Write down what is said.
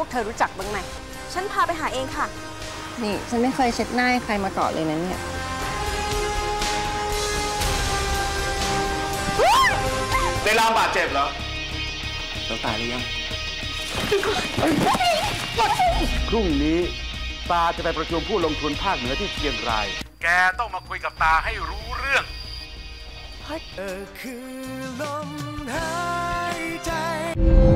วกเธอรู้จักบ้างไหมฉันพาไปหาเองค่ะนี่ฉันไม่เคยเช็ดหน้าให้ใครมาก่อนเลยนะเนี่ยได้รับบาดเจ็บเหรอแล้วตายหรือยังพรุ่งนี้ตาจะไปประชุมผู้ลงทุนภาคเหนือที่เชียงรายแกต้องมาคุยกับตาให้รู้เรื่องคือลมหายใจ